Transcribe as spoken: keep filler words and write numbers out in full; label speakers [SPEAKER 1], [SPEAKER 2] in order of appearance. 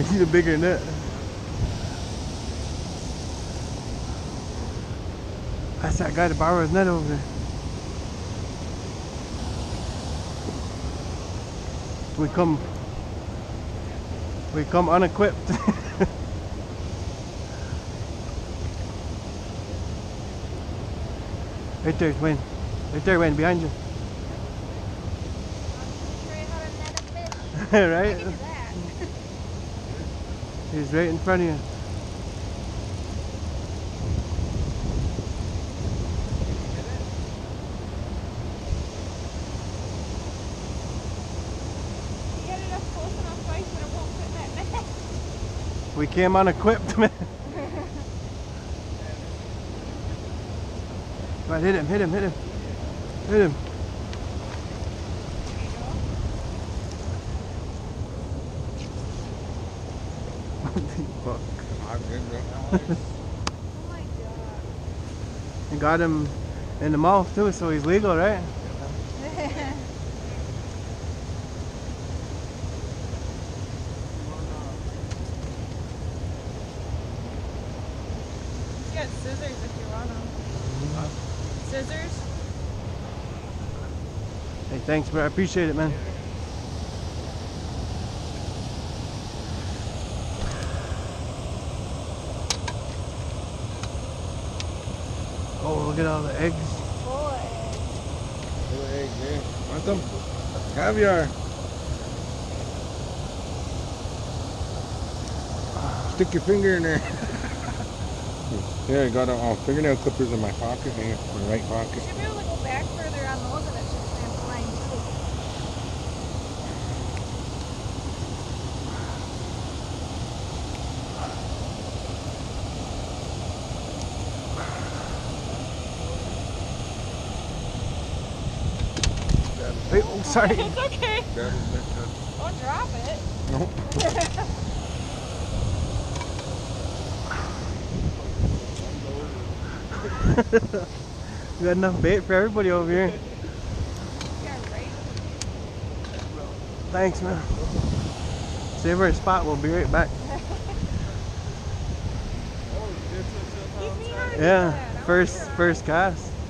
[SPEAKER 1] You need a bigger net. That's that guy that borrowed his net over there. We come, we come unequipped. Right there's Wayne. Right there, Wayne, behind you. Right? He's right in front of you. We came unequipped, man. Right, hit him, hit him, hit him. Hit him. Fuck.
[SPEAKER 2] Oh my god.
[SPEAKER 1] You got him in the mouth too, so he's legal, right?
[SPEAKER 2] Got scissors if you want them. Scissors?
[SPEAKER 1] Hey, thanks, bro. I appreciate it, man. Oh, look at all the eggs.
[SPEAKER 2] Full of eggs.
[SPEAKER 3] Full of eggs, man. Want them? Caviar. Stick your finger in there. Yeah, I got a uh, fingernail clippers in my pocket, man, in my right pocket.
[SPEAKER 2] You should be able to go back further on those and it should stand fine too.
[SPEAKER 1] Wait, oh, sorry.
[SPEAKER 2] It's okay. Don't drop it.
[SPEAKER 3] No.
[SPEAKER 1] We got enough bait for everybody over here.
[SPEAKER 2] Yeah, right.
[SPEAKER 1] Thanks, man. Save our spot. We'll be right back.
[SPEAKER 2] He's
[SPEAKER 1] Yeah, first first cast.